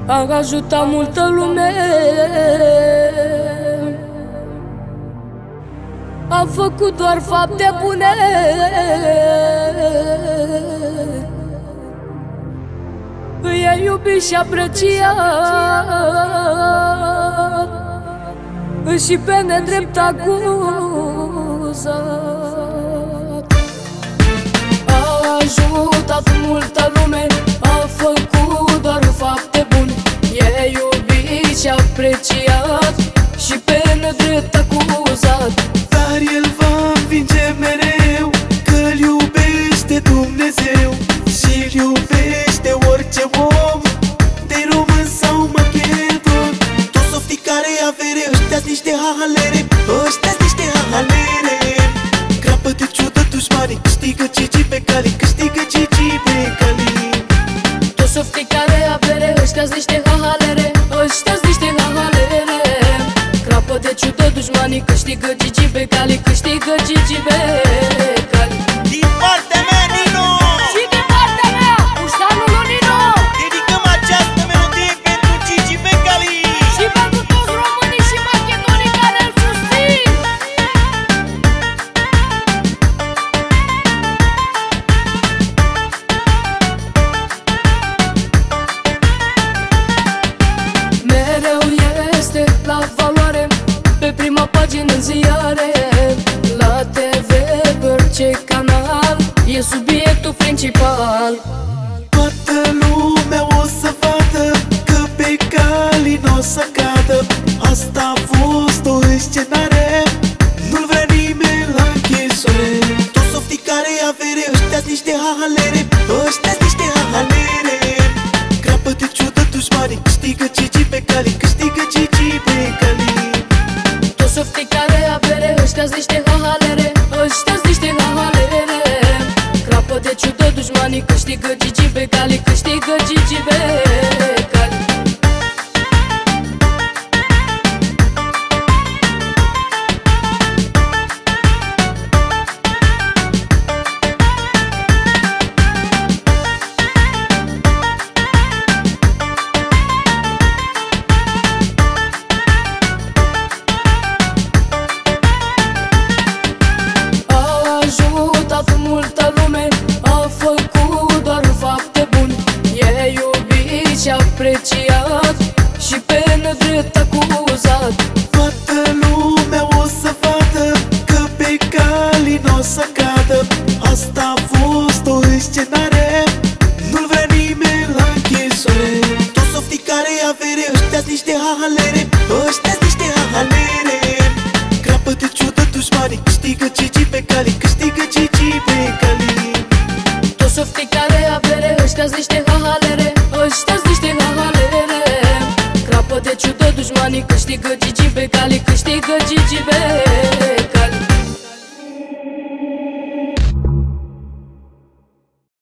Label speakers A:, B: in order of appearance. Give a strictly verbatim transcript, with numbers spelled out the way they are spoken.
A: a ajutat multă lume, a făcut doar fapte bune. Îi-a iubit și apreciat și pe nedrept acuzat. A ajutat multă lume, a făcut doar fapte bune. I-a iubit și apreciat și pe nedrept acuzat.
B: Dar el va învinge mereu, că-l iubește Dumnezeu și-l iubește orice om, de român sau macedon. Toți softii care avere, ăștia-s niște hahalere, ăștia-s niște hahalere. Crapă de ciudă dușmanii, câștigă Gigi pe cali, câștigă Gigi pe cali.
A: Toți softii care avere, ăștia-s niște hahalere, ăștia-s niște hahalere. Crapă de ciudă dușmanii, câștigă Gigi pe cali, câștigă Gigi pe cali.
B: Din partea mea, Nino!
A: Și din partea mea, Uștanul lui Nino!
B: Dedicăm această melodie pentru Gigi pe cali
A: și pentru toți românii și macedonii care îl susțin. Mereu este la valoare, pe prima pagină în ziare, la T V, pe orice canal, e subiectul principal.
B: Toată lumea o să vadă că pe cali n-o să cadă. Asta a fost o scenare, nu-l vrea nimeni la închisoare. Toți softii care avere, ăștia-s niște hahalere, ăștia-s niște hahalere. Crapă de ciudă dușmanii, câștigă Gigi pe cali, câștigă Gigi pe cali.
A: Toți softii care avere, ăștia-s niște hahalere, ăștia-s niște hahalere. Crapă de ciudă dușmanii, câștigă Gigi pe cali, câștigă Gigi pe cali. Multă lume, a făcut doar fapte bune. I-a iubit și apreciat și pe nedrept acuzat.
B: Toată lumea o să vadă că pe cali n-o să cadă. Asta a fost o scenare, nu-l vrea nimeni la închisoare. Toți softii care avere, ăștia-s niște hahalere, ăștia-s niște hahalere. Crapă de ciudă dușmanii, câștigă Gigi pe cali, câștigă Gigi pe cali.
A: Toți softii care avere, ăștia-s niște hahalere, ăștia-s niște hahalere. Crapă de ciudă dușmanii, câștigă Gigi pe cali, câștigă Gigi pe cali.